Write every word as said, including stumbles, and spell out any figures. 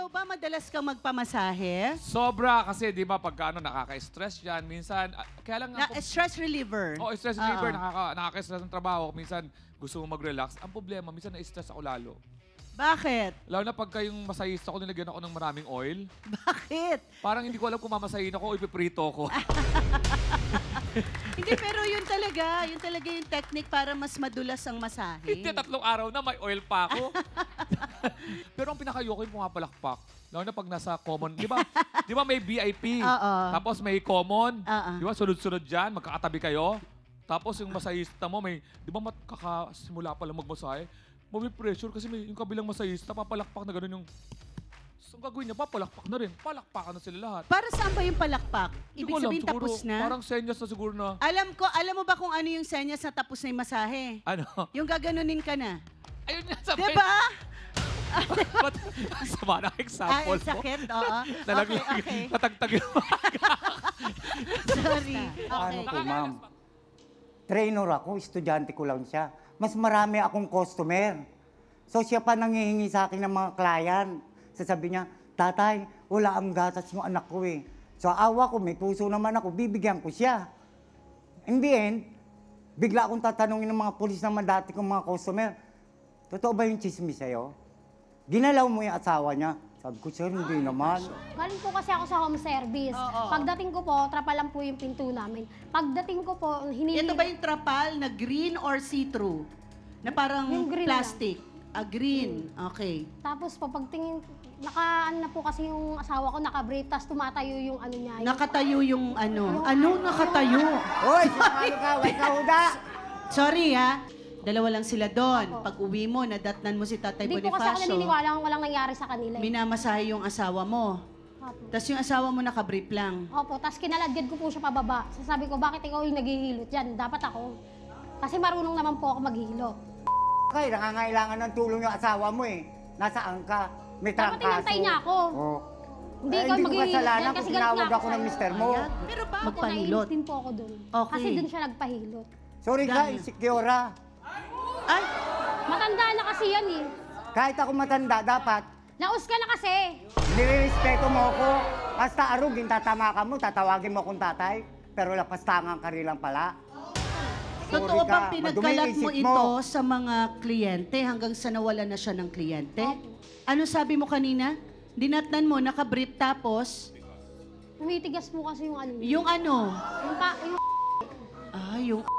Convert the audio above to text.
ba madalas kang magpamasahe? Sobra kasi, di ba, pagka ano, nakaka-stress yan. Minsan, ah, kaya lang... Na, stress reliever. Oo, oh, stress reliever. Oo. Nakaka, nakaka-stress ng trabaho. Minsan, gusto mo mag-relax. Ang problema, minsan na-stress ako lalo. Bakit? Lalo na pagka yung masahista ko, nilagyan ako ng maraming oil. Bakit? Parang hindi ko alam kung mamasahin ako o ipiprito ko. Hindi, pero yun talaga. Yun talaga yung technique para mas madulas ang masahe. Hindi, tatlong araw na may oil pa ako. Pero ang pinakayoko yung pumapalakpak. Lalo na pag nasa common. Di ba, di ba may V I P? Oo. Tapos may common. Oo. Di ba, sunod-sunod dyan, magkakatabi kayo. Tapos yung masahista mo, may, di ba kakasimula pa lang magmasahe? May pressure kasi may, yung kabilang masahista, papalakpak na gano'n yung... So, ang gagawin niya, papalakpak na rin. Palakpakan na sila lahat. Para saan ba yung palakpak? Hindi Ibig ko alam, sabihin siguro, tapos na? Parang senyas na siguro na. Alam ko, alam mo ba kung ano yung senyas na tapos na yung masahe? Ano? Yung gaganunin ka na. Ayun nga sabi. Diba? Ba't sama na example Ay, sakit, oo. Nalaglag, Okay, okay. natagtag yung Sorry. Ano Okay. po, ma'am? Trainer ako, estudyante ko lang siya. Mas marami akong customer. So siya pa nangihingi sa akin ng mga client. Sasabi niya, tatay, wala ang gatas yung anak ko eh. So awa ko, may puso naman ako, bibigyan ko siya. In the end, bigla akong tatanungin ng mga polis naman dati kong mga customer, totoo ba yung chismis sa'yo? Ginalaw mo yung asawa niya. Sabi ko, sir, hindi naman. Galing po kasi ako sa home service. Oo. Pagdating ko po, trapal lang po yung pinto namin. Pagdating ko po, hinili... Ito ba yung trapal na green or see-through? Na parang Yung green plastic? Ah, green. Okay. Tapos po, pagtingin, naka, ano na po kasi yung asawa ko, naka-brief, tapos tumatayo yung ano niya. Yung, Nakatayo yung ano. Ano nakatayo? Hoy, sumalo ka, huwag ka huda! Sorry ha. Dalawa lang sila doon. Pag uwi mo, nadatnan mo si Tatay Hindi po kasi ako Bonifacio. naniniwala kung walang nangyari sa kanila. eh. Minamasahe yung asawa mo. Opo. Tapos yung asawa mo nakabrief lang. Opo, tapos kinaladgad ko po siya pababa. Sasabi ko, bakit ikaw yung naghihilot dyan? Dapat ako. Kasi marunong naman po ako maghilot. Kaya nangangailangan ng tulong yung asawa mo eh. Nasaan ka? May Dapat trangkaso. inantay niya ako. Oh. Hindi Eh, ikaw hindi ko maghihilot kasalanan dyan kung kasi galit tinawag nga ako ng sa'yo. mister mo. Ayan. Pero ba Opo, magpahilot? nainis din po ako doon. Okay. Kasi doon siya nagpahilot. Sorry ka, Dahil- insecure ah. Ay! Matanda na kasi yan eh. Kahit ako matanda, dapat Naus ka na kasi. nire-respeto mo ako. Basta arugin, tatama ka mo, tatawagin mo akong tatay. Pero lapastangan ka rin lang pala. Sorry Totoo ka, bang pinagkalat madumi mo isip ito sa mga kliyente hanggang sa nawala na siya ng kliyente? Ano sabi mo kanina? Dinatnan mo, nakabrief tapos, Tumitigas po kasi yung ano. yung ano? Yung, pa, yung Ah, yung